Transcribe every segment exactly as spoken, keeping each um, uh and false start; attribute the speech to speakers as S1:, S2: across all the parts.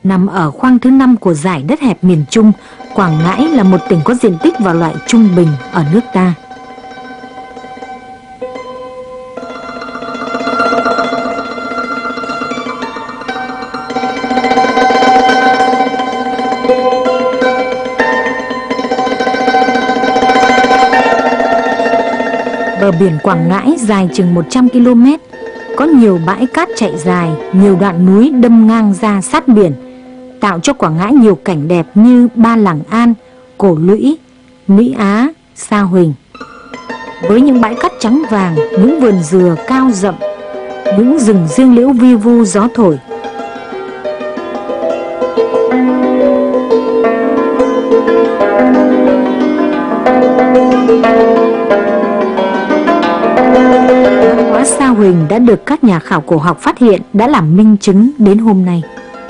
S1: Nằm ở khoang thứ năm của dải đất hẹp miền Trung, Quảng Ngãi là một tỉnh có diện tích và loại trung bình ở nước ta. Bờ biển Quảng Ngãi dài chừng một trăm ki lô mét, có nhiều bãi cát chạy dài, nhiều đoạn núi đâm ngang ra sát biển, tạo cho Quảng Ngãi nhiều cảnh đẹp như Ba Làng An, Cổ Lũy, Mỹ Á, Sa Huỳnh. Với những bãi cát trắng vàng, những vườn dừa cao rậm, những rừng riêng liễu vi vu gió thổi. Văn hóa Sa Huỳnh đã được các nhà khảo cổ học phát hiện, đã làm minh chứng đến hôm nay.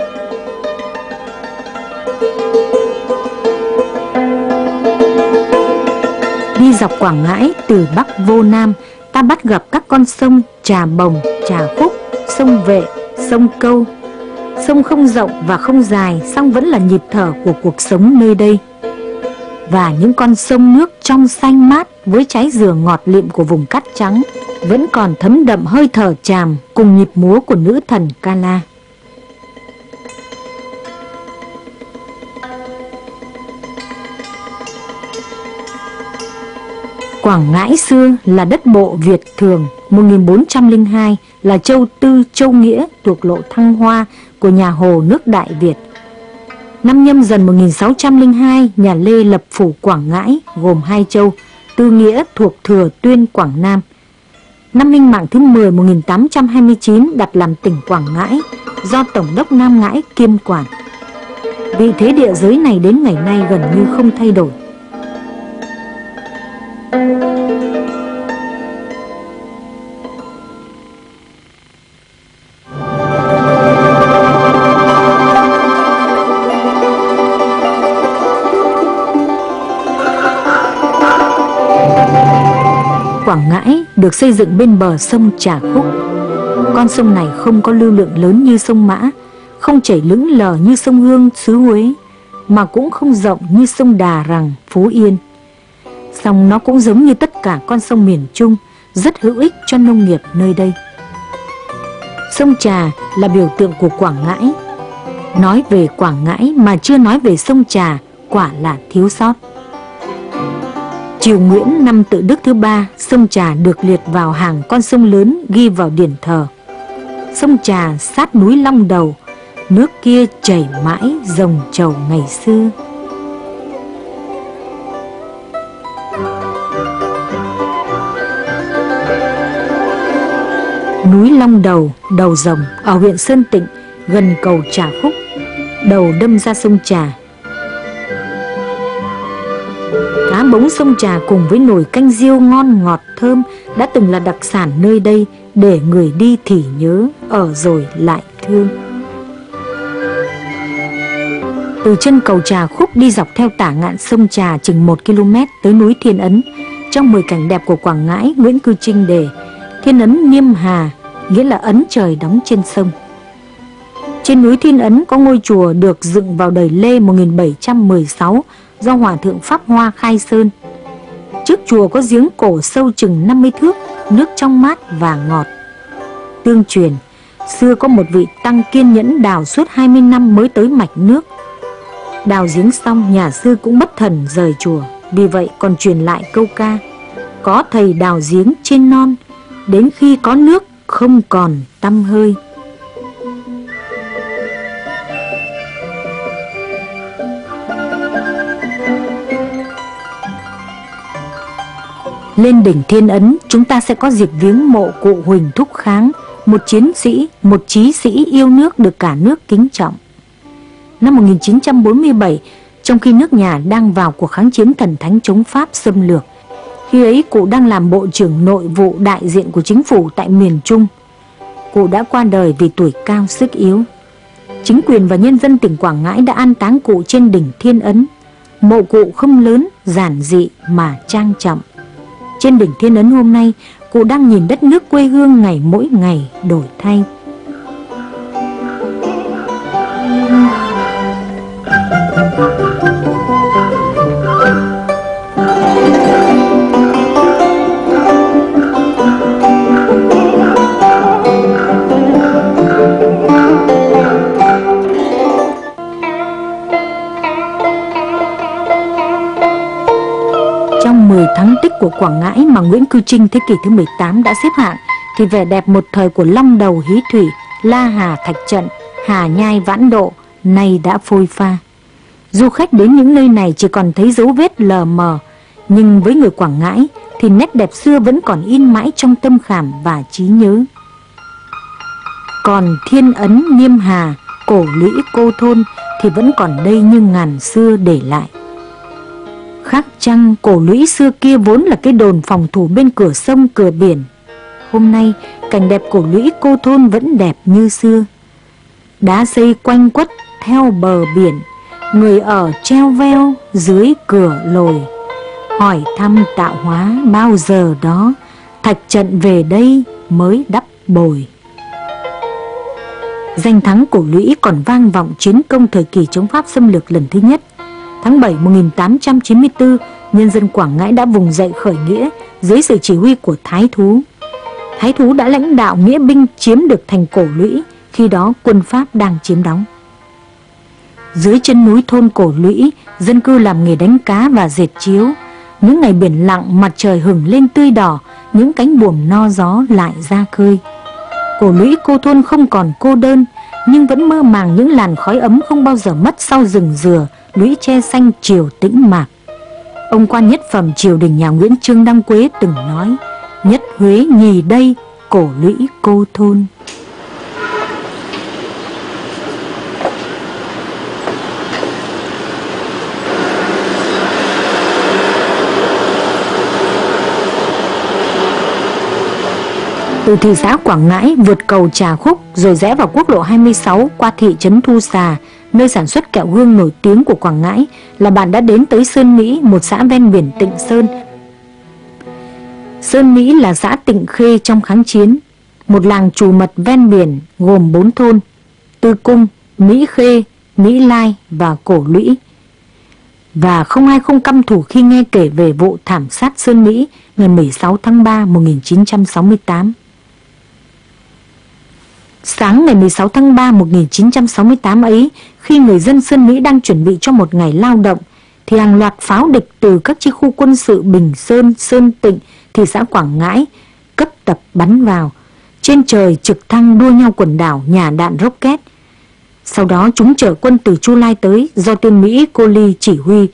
S1: Đi dọc Quảng Ngãi từ Bắc vô Nam, ta bắt gặp các con sông Trà Bồng, Trà Khúc, sông Vệ, sông Câu. Sông không rộng và không dài, song vẫn là nhịp thở của cuộc sống nơi đây. Và những con sông nước trong xanh mát với trái dừa ngọt lịm của vùng cát trắng vẫn còn thấm đậm hơi thở tràm cùng nhịp múa của nữ thần Ca La. Quảng Ngãi xưa là đất bộ Việt Thường, một nghìn bốn trăm lẻ hai là châu Tư Châu Nghĩa thuộc lộ Thăng Hoa của nhà Hồ nước Đại Việt. Năm Nhâm Dần một nghìn sáu trăm lẻ hai, nhà Lê lập phủ Quảng Ngãi gồm hai châu, Tư Nghĩa thuộc Thừa Tuyên Quảng Nam. Năm Minh Mạng thứ mười một nghìn tám trăm hai mươi chín đặt làm tỉnh Quảng Ngãi do Tổng đốc Nam Ngãi kiêm quản. Vị thế địa giới này đến ngày nay gần như không thay đổi. Quảng Ngãi được xây dựng bên bờ sông Trà Khúc. Con sông này không có lưu lượng lớn như sông Mã, không chảy lững lờ như sông Hương, xứ Huế, mà cũng không rộng như sông Đà Rằng, Phú Yên. Song nó cũng giống như tất cả con sông miền Trung, rất hữu ích cho nông nghiệp nơi đây. Sông Trà là biểu tượng của Quảng Ngãi. Nói về Quảng Ngãi mà chưa nói về sông Trà quả là thiếu sót. Triều Nguyễn năm Tự Đức thứ ba, sông Trà được liệt vào hàng con sông lớn ghi vào điển thờ. Sông Trà sát núi Long Đầu, nước kia chảy mãi rồng trầu ngày xưa. Núi Long Đầu, đầu rồng ở huyện Sơn Tịnh, gần cầu Trà Khúc, đầu đâm ra sông Trà. Cá bống sông Trà cùng với nồi canh riêu ngon ngọt thơm đã từng là đặc sản nơi đây, để người đi thì nhớ, ở rồi lại thương. Từ chân cầu Trà Khúc đi dọc theo tả ngạn sông Trà chừng một ki lô mét tới núi Thiên Ấn. Trong mười cảnh đẹp của Quảng Ngãi, Nguyễn Cư Trinh đề Thiên Ấn Niêm Hà, nghĩa là ấn trời đóng trên sông. Trên núi Thiên Ấn có ngôi chùa được dựng vào đời Lê một nghìn bảy trăm mười sáu do Hòa thượng Pháp Hoa khai sơn. Trước chùa có giếng cổ sâu chừng năm mươi thước, nước trong mát và ngọt. Tương truyền, xưa có một vị tăng kiên nhẫn đào suốt hai mươi năm mới tới mạch nước. Đào giếng xong, nhà sư cũng bất thần rời chùa, vì vậy còn truyền lại câu ca: có thầy đào giếng trên non, đến khi có nước không còn tăm hơi. Lên đỉnh Thiên Ấn, chúng ta sẽ có dịp viếng mộ cụ Huỳnh Thúc Kháng, một chiến sĩ, một chí sĩ yêu nước được cả nước kính trọng. Năm một nghìn chín trăm bốn mươi bảy, trong khi nước nhà đang vào cuộc kháng chiến thần thánh chống Pháp xâm lược, khi ấy cụ đang làm bộ trưởng nội vụ đại diện của chính phủ tại miền Trung. Cụ đã qua đời vì tuổi cao sức yếu. Chính quyền và nhân dân tỉnh Quảng Ngãi đã an táng cụ trên đỉnh Thiên Ấn. Mộ cụ không lớn, giản dị mà trang trọng. Trên đỉnh Thiên Ấn hôm nay, cụ đang nhìn đất nước quê hương ngày mỗi ngày đổi thay. Trong mười thắng tích của Quảng Ngãi mà Nguyễn Cư Trinh thế kỷ thứ mười tám đã xếp hạng, thì vẻ đẹp một thời của Long Đầu, Hí Thủy, La Hà, Thạch Trận, Hà Nhai, Vãn Độ nay đã phôi pha. Du khách đến những nơi này chỉ còn thấy dấu vết lờ mờ, nhưng với người Quảng Ngãi thì nét đẹp xưa vẫn còn in mãi trong tâm khảm và trí nhớ. Còn Thiên Ấn, Niêm Hà, Cổ Lũy, Cô Thôn thì vẫn còn đây như ngàn xưa để lại. Khác chăng Cổ Lũy xưa kia vốn là cái đồn phòng thủ bên cửa sông cửa biển. Hôm nay cảnh đẹp Cổ Lũy, Cô Thôn vẫn đẹp như xưa. Đá xây quanh quất theo bờ biển, người ở treo veo dưới cửa lồi. Hỏi thăm tạo hóa bao giờ đó, Thạch Trận về đây mới đắp bồi. Danh thắng Cổ Lũy còn vang vọng chiến công thời kỳ chống Pháp xâm lược lần thứ nhất. Tháng bảy một nghìn tám trăm chín mươi tư, nhân dân Quảng Ngãi đã vùng dậy khởi nghĩa dưới sự chỉ huy của Thái Thú. Thái Thú đã lãnh đạo nghĩa binh chiếm được thành Cổ Lũy, khi đó quân Pháp đang chiếm đóng. Dưới chân núi thôn Cổ Lũy, dân cư làm nghề đánh cá và dệt chiếu. Những ngày biển lặng, mặt trời hửng lên tươi đỏ, những cánh buồm no gió lại ra khơi. Cổ Lũy, Cô Thôn không còn cô đơn, nhưng vẫn mơ màng những làn khói ấm không bao giờ mất sau rừng dừa, lũy tre xanh triều tĩnh mạc. Ông quan nhất phẩm triều đình nhà Nguyễn Trương Đăng Quế từng nói: nhất Huế nhì đây, Cổ Lũy, Cô Thôn. Từ thị xã Quảng Ngãi vượt cầu Trà Khúc rồi rẽ vào quốc lộ hai mươi sáu qua thị trấn Thu Xà, nơi sản xuất kẹo hương nổi tiếng của Quảng Ngãi, là bạn đã đến tới Sơn Mỹ, một xã ven biển Tịnh Sơn. Sơn Mỹ là xã Tịnh Khê trong kháng chiến, một làng trù mật ven biển gồm bốn thôn: Tư Cung, Mỹ Khê, Mỹ Lai và Cổ Lũy. Và không ai không căm thù khi nghe kể về vụ thảm sát Sơn Mỹ ngày mười sáu tháng ba một nghìn chín trăm sáu mươi tám. Sáng ngày mười sáu tháng ba một nghìn chín trăm sáu mươi tám ấy, khi người dân Sơn Mỹ đang chuẩn bị cho một ngày lao động, thì hàng loạt pháo địch từ các chi khu quân sự Bình Sơn, Sơn Tịnh, thị xã Quảng Ngãi cấp tập bắn vào. Trên trời trực thăng đua nhau quần đảo, nhả đạn rocket. Sau đó chúng chở quân từ Chu Lai tới, do tiên Mỹ Cô Ly chỉ huy.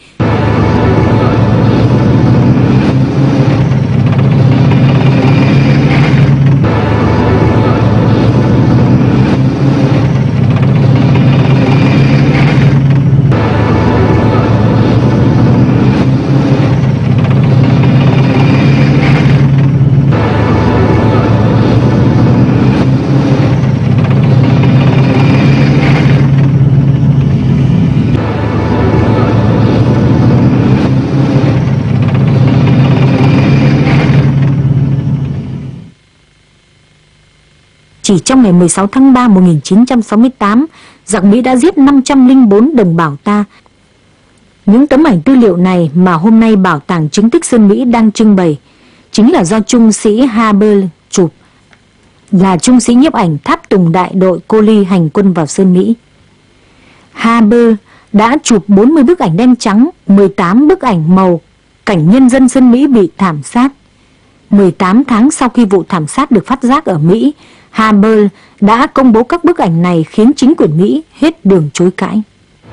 S1: Chỉ trong ngày mười sáu tháng ba một nghìn chín trăm sáu mươi tám, giặc Mỹ đã giết năm trăm lẻ bốn đồng bào ta. Những tấm ảnh tư liệu này mà hôm nay Bảo tàng chứng tích Sơn Mỹ đang trưng bày chính là do trung sĩ Haber chụp, là trung sĩ nhiếp ảnh tháp tùng đại đội Cô Ly hành quân vào Sơn Mỹ. Haber đã chụp bốn mươi bức ảnh đen trắng, mười tám bức ảnh màu cảnh nhân dân Sơn Mỹ bị thảm sát. mười tám tháng sau khi vụ thảm sát được phát giác ở Mỹ, Haber đã công bố các bức ảnh này, khiến chính quyền Mỹ hết đường chối cãi.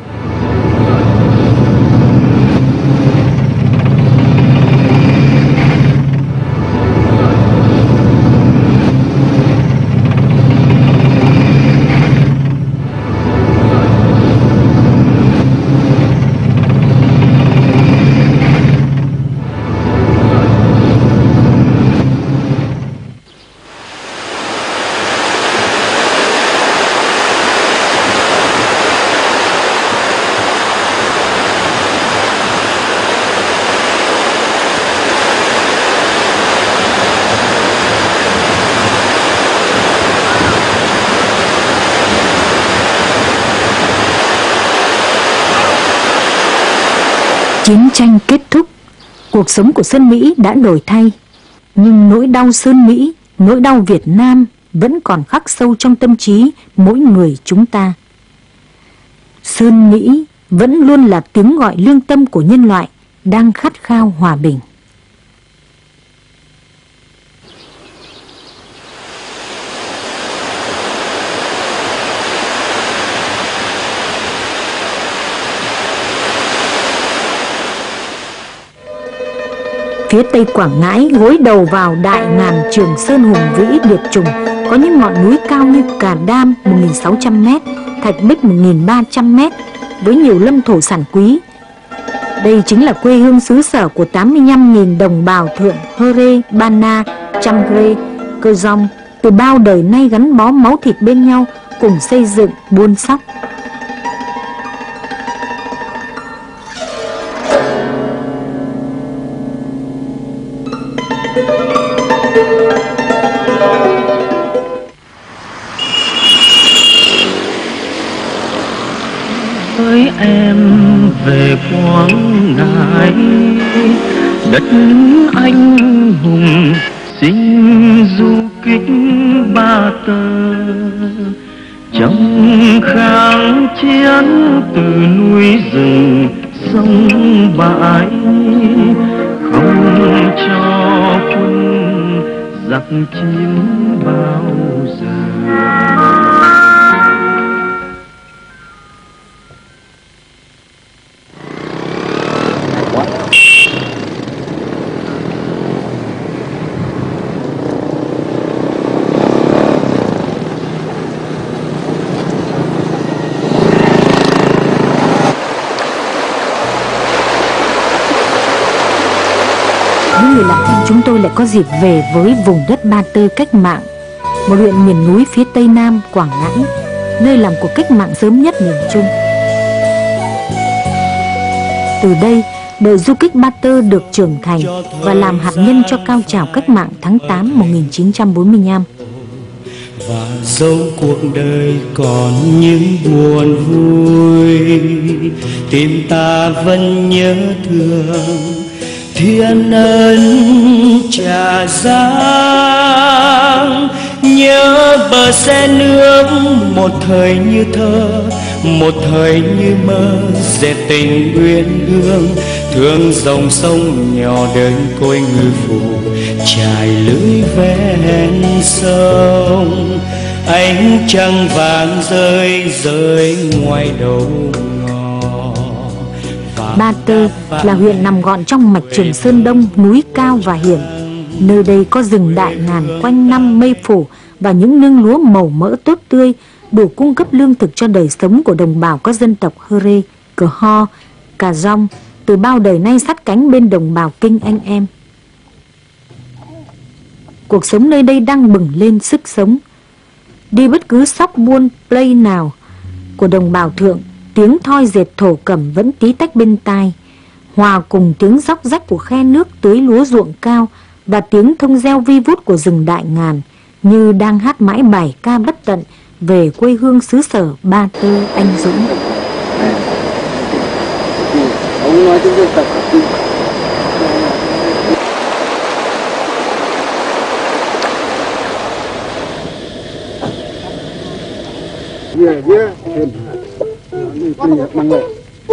S1: Chiến tranh kết thúc, cuộc sống của Sơn Mỹ đã đổi thay, nhưng nỗi đau Sơn Mỹ, nỗi đau Việt Nam vẫn còn khắc sâu trong tâm trí mỗi người chúng ta. Sơn Mỹ vẫn luôn là tiếng gọi lương tâm của nhân loại đang khát khao hòa bình. Phía tây Quảng Ngãi gối đầu vào đại ngàn Trường Sơn hùng vĩ điệp trùng, có những ngọn núi cao như Cà Đam một nghìn sáu trăm mét, Thạch Bích một nghìn ba trăm mét, với nhiều lâm thổ sản quý. Đây chính là quê hương xứ sở của tám mươi lăm nghìn đồng bào thượng Hơ-rê, Ba-na, Chăm-rê, Cơ Dông, từ bao đời nay gắn bó máu thịt bên nhau, cùng xây dựng, buôn sóc.
S2: Với em về Quảng Ngãi, đất anh hùng sinh du kích Ba Tơ. Trong kháng chiến từ núi rừng sông bãi, không cho quân giặc chiếm bao giờ.
S1: Những người làm phim chúng tôi lại có dịp về với vùng đất Ba Tơ cách mạng, một huyện miền núi phía tây nam Quảng Ngãi, nơi làm cuộc cách mạng sớm nhất miền Trung. Từ đây, đội du kích Ba Tơ được trưởng thành và làm hạt nhân cho cao trào cách mạng tháng tám một nghìn chín trăm bốn mươi lăm.
S3: Và dẫu cuộc đời còn những buồn vui, tim ta vẫn nhớ thương thiên ân Trà Giang. Nhớ bờ xe nước một thời như thơ, một thời như mơ, dệt tình uyên ương. Thương dòng sông nhỏ đơn côi ngư phủ, trải lưới ven sông. Ánh trăng vàng rơi rơi ngoài đầu ngõ.
S1: Ba Tơ là huyện nằm gọn trong mạch Trường Sơn Đông, núi cao và hiểm. Nơi đây có rừng đại ngàn quanh năm mây phủ và những nương lúa màu mỡ tốt tươi, đủ cung cấp lương thực cho đời sống của đồng bào các dân tộc Hơ-rê, Cờ Ho, Cà Dông, từ bao đời nay sát cánh bên đồng bào Kinh anh em. Cuộc sống nơi đây đang bừng lên sức sống. Đi bất cứ sóc buôn play nào của đồng bào thượng, tiếng thoi dệt thổ cẩm vẫn tí tách bên tai, hòa cùng tiếng róc rách của khe nước tưới lúa ruộng cao và tiếng thông reo vi vút của rừng đại ngàn, như đang hát mãi bài ca bất tận về quê hương xứ sở Ba Tơ anh dũng.
S4: Ông nói tiếng dân tộc yeah, yeah. Mang lại.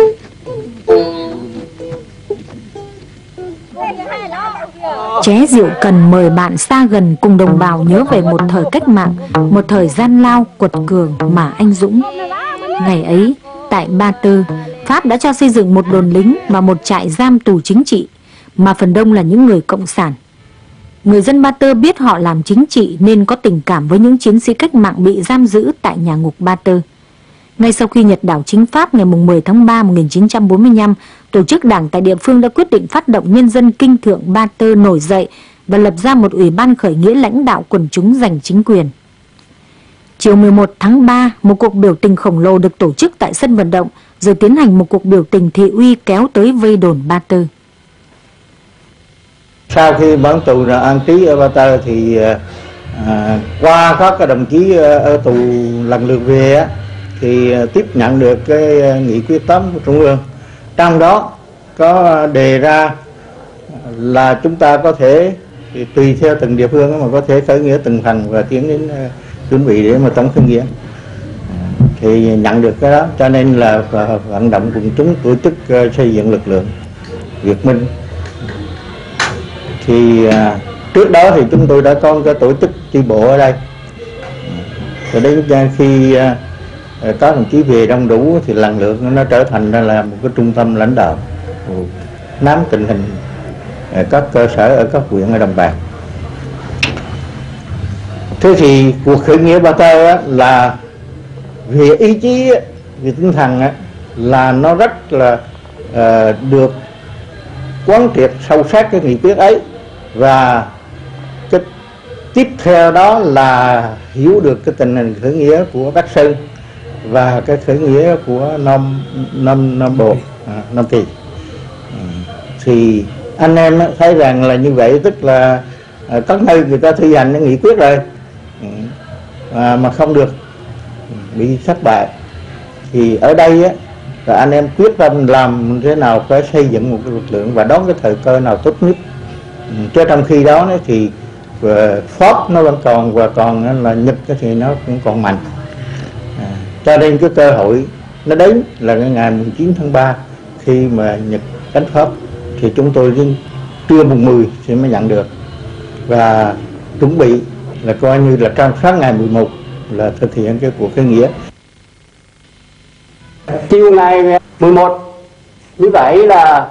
S1: Ché rượu cần mời bạn xa gần cùng đồng bào nhớ về một thời cách mạng, một thời gian lao quật cường mà anh dũng. Ngày ấy, tại Ba Tơ, Pháp đã cho xây dựng một đồn lính và một trại giam tù chính trị, mà phần đông là những người cộng sản. Người dân Ba Tơ biết họ làm chính trị nên có tình cảm với những chiến sĩ cách mạng bị giam giữ tại nhà ngục Ba Tơ. Ngay sau khi Nhật đảo chính Pháp ngày mười tháng ba một nghìn chín trăm bốn mươi lăm, tổ chức đảng tại địa phương đã quyết định phát động nhân dân kinh thượng Ba Tơ nổi dậy và lập ra một ủy ban khởi nghĩa lãnh đạo quần chúng giành chính quyền. Chiều mười một tháng ba, một cuộc biểu tình khổng lồ được tổ chức tại sân vận động, rồi tiến hành một cuộc biểu tình thị uy kéo tới vây đồn Ba Tơ.
S4: Sau khi bản tù là an trí ở Ba Tơ thì à, qua các cái đồng chí ở tù lần lượt về á, thì tiếp nhận được cái nghị quyết tám của Trung ương. Trong đó có đề ra là chúng ta có thể tùy theo từng địa phương mà có thể khởi nghĩa từng phần và tiến đến uh, chuẩn bị để mà tổng khởi nghĩa. Thì nhận được cái đó cho nên là vận động quần chúng tổ chức uh, xây dựng lực lượng Việt Minh. Thì uh, trước đó thì chúng tôi đã có cái tổ chức chi bộ ở đây. Rồi đến khi uh, các đồng chí về đông đủ thì lần lượt nó trở thành ra là một cái trung tâm lãnh đạo nắm tình hình các cơ sở ở các huyện ở Đồng Bằng. Thế thì cuộc khởi nghĩa Ba Tơ là về ý chí, về tinh thần là nó rất là uh, được quán triệt sâu sắc cái nghị quyết ấy, và cái tiếp theo đó là hiểu được cái tình hình khởi nghĩa của Bắc Sơn và cái khởi nghĩa của Nam Nam Nam Bộ, à, Nam Kỳ. À, thì anh em thấy rằng là như vậy, tức là à, các nơi người ta thi hành cái nghị quyết rồi à, mà không được, bị thất bại. Thì ở đây á, là anh em quyết tâm làm thế nào phải xây dựng một cái lực lượng và đón cái thời cơ nào tốt nhất. Chứ trong khi đó thì Pháp nó vẫn còn, và còn là Nhật thì nó cũng còn mạnh. À, cho nên cái cơ hội nó đến là cái ngày mười chín tháng ba, khi mà Nhật đánh Pháp thì chúng tôi đến trưa mùng mười thì mới nhận được, và chuẩn bị là coi như là trong sáng ngày mười một là thực hiện cái cuộc khởi nghĩa.
S5: Chiều ngày mười một như vậy là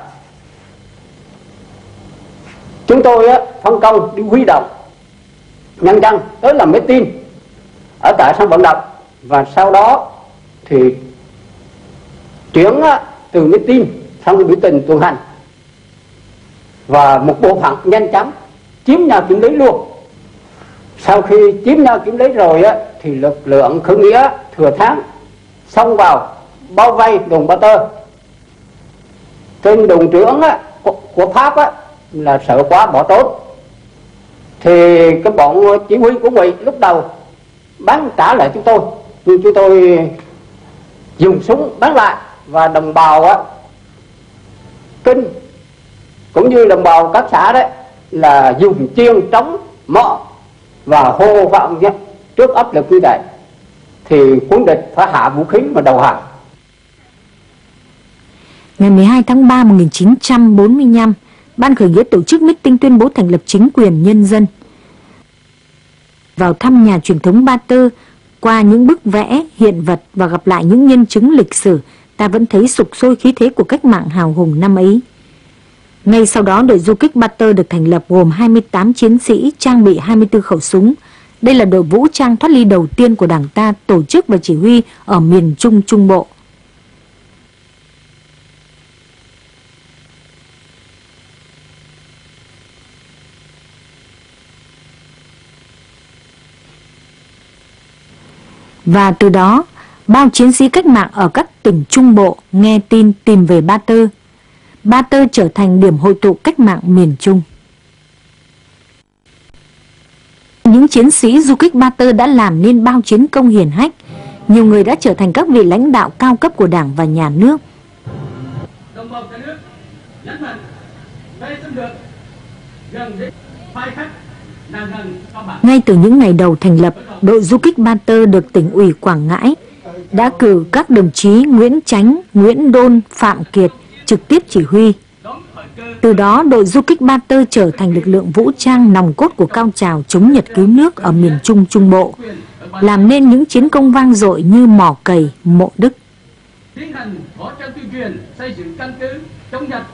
S5: chúng tôi á, phân công đi huy động nhân dân tới làm meeting ở tại sân vận động, và sau đó thì chuyển á, từ meeting sang biểu tình tuần hành, và một bộ phận nhanh chóng chiếm nhà kiểm lý luôn. Sau khi chiếm nhà kiểm lý rồi á, thì lực lượng khởi nghĩa Thừa Thắng xông vào bao vây đồn Ba Tơ. Trên đồn trưởng á, của, của Pháp á, là sợ quá bỏ trốn, thì cái bọn chỉ huy của Ngụy lúc đầu bắn trả lại chúng tôi, nhưng chúng tôi dùng súng bắn lại, và đồng bào á, Kinh cũng như đồng bào các xã đấy là dùng chiên trống mọ và hô vọng trước áp lực như vậy, thì quân địch phải hạ vũ khí mà đầu hàng.
S1: Ngày mười hai tháng ba năm một nghìn chín trăm bốn mươi lăm, Ban khởi nghĩa tổ chức meeting tuyên bố thành lập chính quyền nhân dân. Vào thăm nhà truyền thống Ba Tơ, qua những bức vẽ, hiện vật và gặp lại những nhân chứng lịch sử, ta vẫn thấy sục sôi khí thế của cách mạng hào hùng năm ấy. Ngay sau đó, đội du kích Ba Tơ được thành lập gồm hai mươi tám chiến sĩ trang bị hai mươi tư khẩu súng. Đây là đội vũ trang thoát ly đầu tiên của Đảng ta tổ chức và chỉ huy ở miền Trung Trung Bộ. Và từ đó, bao chiến sĩ cách mạng ở các tỉnh Trung Bộ nghe tin tìm về Ba Tơ. Ba Tơ trở thành điểm hội tụ cách mạng miền Trung. Những chiến sĩ du kích Ba Tơ đã làm nên bao chiến công hiển hách. Nhiều người đã trở thành các vị lãnh đạo cao cấp của Đảng và Nhà nước.
S6: Đồng bào cả nước nhấn mạnh đây xâm lược gần đến phai khắc.
S1: Ngay từ những ngày đầu thành lập, đội du kích Ba Tơ được tỉnh ủy Quảng Ngãi đã cử các đồng chí Nguyễn Chánh, Nguyễn Đôn, Phạm Kiệt trực tiếp chỉ huy. Từ đó, đội du kích Ba Tơ trở thành lực lượng vũ trang nòng cốt của cao trào chống Nhật cứu nước ở miền Trung Trung Bộ, làm nên những chiến công vang dội như Mỏ Cầy, Mộ Đức.
S6: Tiến hành hỗ trợ tuyên truyền xây dựng căn cứ chống Nhật.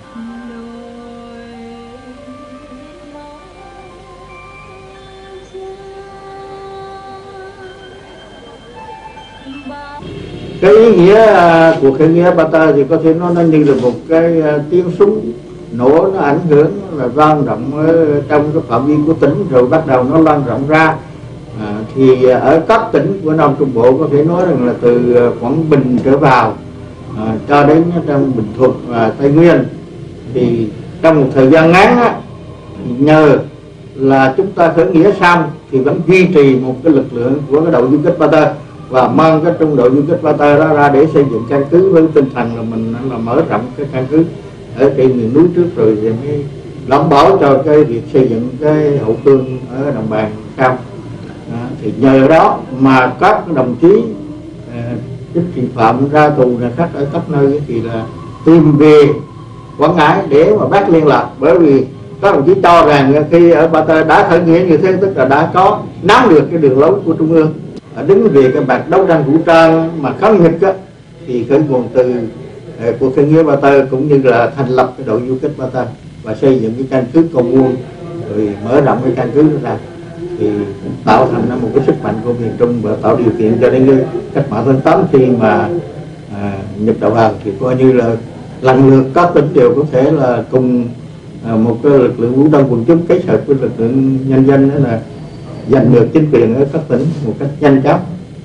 S4: Cái ý nghĩa của khởi nghĩa Ba Tơ thì có thể nói nó như là một cái tiếng súng nổ, nó ảnh hưởng là lan rộng ở trong cái phạm vi của tỉnh, rồi bắt đầu nó lan rộng ra. À, thì ở các tỉnh của Nam Trung Bộ có thể nói rằng là từ Quảng Bình trở vào à, cho đến trong Bình Thuận và Tây Nguyên, thì trong một thời gian ngắn á, nhờ là chúng ta khởi nghĩa xong thì vẫn duy trì một cái lực lượng của cái đội du kích Ba Tơ, và mang cái trung đội du kích Ba Tơ đó ra để xây dựng căn cứ với tinh thần là mình là mở rộng cái căn cứ ở trên miền núi trước, rồi thì mới đảm bảo cho cái việc xây dựng cái hậu phương ở đồng bằng sau. À, thì nhờ đó mà các đồng chí chính trị phạm ra tù này khác ở các nơi thì là tìm về Quảng Ngãi để mà bắt liên lạc, bởi vì các đồng chí cho rằng khi ở Ba Tơ đã khởi nghĩa như thế tức là đã có nắm được cái đường lối của Trung ương. Đứng về cái mặt đấu tranh vũ trang mà kháng Nhật á, thì khởi nguồn từ cuộc khởi nghĩa Ba Tơ cũng như là thành lập cái đội du kích Ba Tơ. và xây dựng cái căn cứ công quân, rồi mở rộng cái căn cứ đó ra, thì tạo thành một cái sức mạnh của miền Trung và tạo điều kiện cho đến cái cách mạng tháng tám khi mà à, nhập đầu hàng, thì coi như là lần lượt các tỉnh đều có thể là cùng à, một cái lực lượng vũ trang quần chúng kết hợp với lực lượng nhân dân, đó là giành được chính quyền ở các tỉnh một cách nhanh chóng.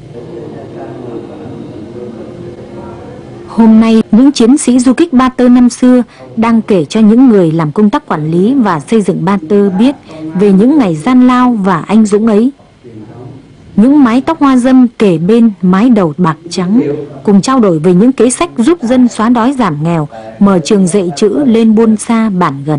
S1: Hôm nay, những chiến sĩ du kích Ba Tơ năm xưa đang kể cho những người làm công tác quản lý và xây dựng Ba Tơ biết về những ngày gian lao và anh dũng ấy. Những mái tóc hoa dâm kể bên mái đầu bạc trắng, cùng trao đổi về những kế sách giúp dân xóa đói giảm nghèo, mở trường dạy chữ lên buôn xa bản gần.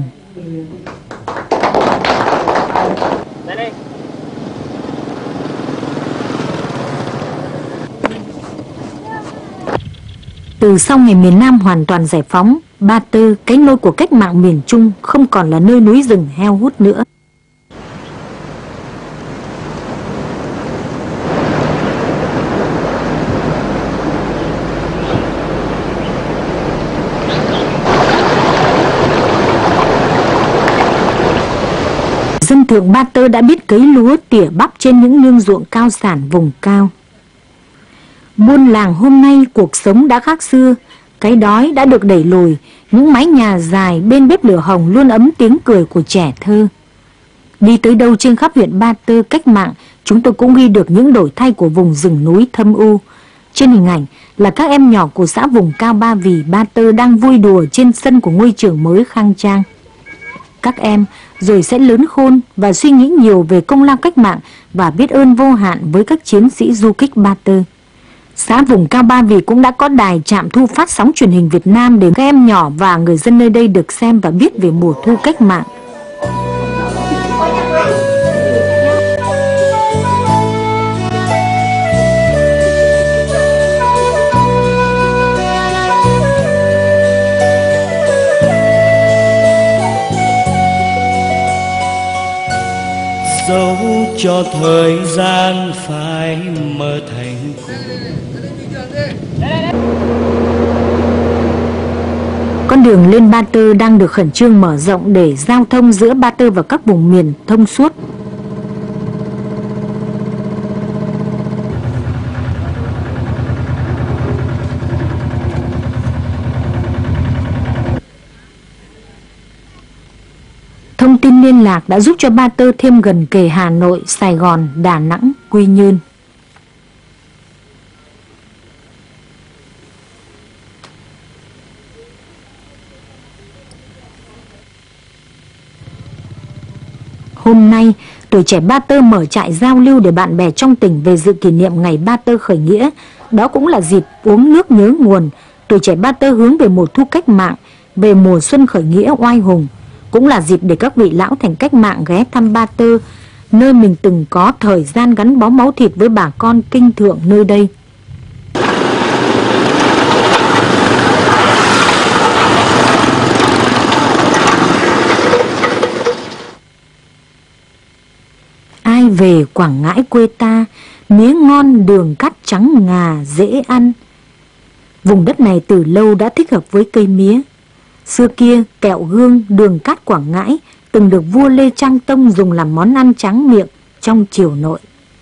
S1: Từ sau ngày miền Nam hoàn toàn giải phóng, Ba Tơ, cái nôi của cách mạng miền Trung, không còn là nơi núi rừng heo hút nữa. Dân thượng Ba Tơ đã biết cấy lúa tỉa bắp trên những nương ruộng cao sản vùng cao. Buôn làng hôm nay cuộc sống đã khác xưa, cái đói đã được đẩy lùi, những mái nhà dài bên bếp lửa hồng luôn ấm tiếng cười của trẻ thơ. Đi tới đâu trên khắp huyện Ba Tơ cách mạng, chúng tôi cũng ghi được những đổi thay của vùng rừng núi thâm u. Trên hình ảnh là các em nhỏ của xã vùng cao Ba Vì, Ba Tơ đang vui đùa trên sân của ngôi trường mới khang trang. Các em rồi sẽ lớn khôn và suy nghĩ nhiều về công lao cách mạng và biết ơn vô hạn với các chiến sĩ du kích Ba Tơ. Xã vùng cao Ba Vì cũng đã có đài trạm thu phát sóng truyền hình Việt Nam để các em nhỏ và người dân nơi đây được xem và biết về mùa thu cách mạng.
S3: Dẫu cho thời gian phải mơ thành
S1: Con đường lên Ba Tơ đang được khẩn trương mở rộng để giao thông giữa Ba Tơ và các vùng miền thông suốt. Thông tin liên lạc đã giúp cho Ba Tơ thêm gần kề Hà Nội, Sài Gòn, Đà Nẵng, Quy Nhơn. Hôm nay, tuổi trẻ Ba Tơ mở trại giao lưu để bạn bè trong tỉnh về dự kỷ niệm ngày Ba Tơ khởi nghĩa. Đó cũng là dịp uống nước nhớ nguồn. Tuổi trẻ Ba Tơ hướng về mùa thu cách mạng, về mùa xuân khởi nghĩa oai hùng. Cũng là dịp để các vị lão thành cách mạng ghé thăm Ba Tơ, nơi mình từng có thời gian gắn bó máu thịt với bà con kinh thượng nơi đây. Ai về Quảng Ngãi quê ta, mía ngon đường cát trắng ngà dễ ăn. Vùng đất này từ lâu đã thích hợp với cây mía. Xưa kia, kẹo gương, đường cát Quảng Ngãi từng được vua Lê Trang Tông dùng làm món ăn tráng miệng trong triều nội.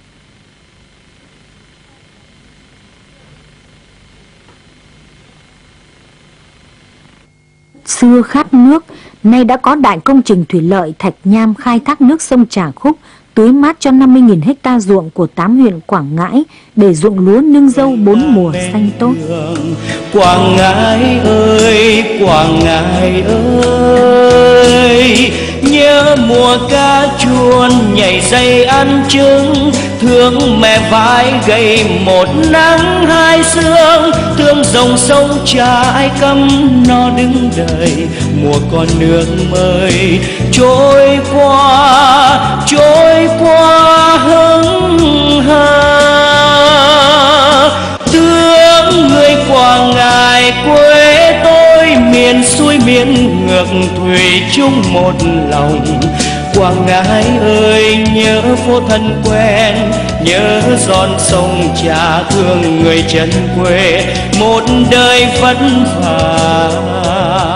S1: Xưa khát nước, nay đã có đại công trình thủy lợi Thạch Nham khai thác nước sông Trà Khúc, tưới mát cho năm mươi nghìn hecta ruộng của tám huyện Quảng Ngãi để ruộng lúa nương dâu bốn mùa xanh tốt.
S3: Quảng Ngãi ơi, Quảng Ngãi ơi, nhớ mùa cá chuồn nhảy dây ăn trứng, thương mẹ vãi gầy một nắng hai sương, thương dòng sông Trà Ai Câm nó đứng đợi mùa con nước mới trôi qua, trôi qua hững hờ. Thương người Quảng Ngãi quê tôi, miền xuôi miền ngược thủy chung một lòng. Quảng Ngãi ơi, nhớ phố thân quen, nhớ giòn sông Trà, thương người chân quê một đời vất vả.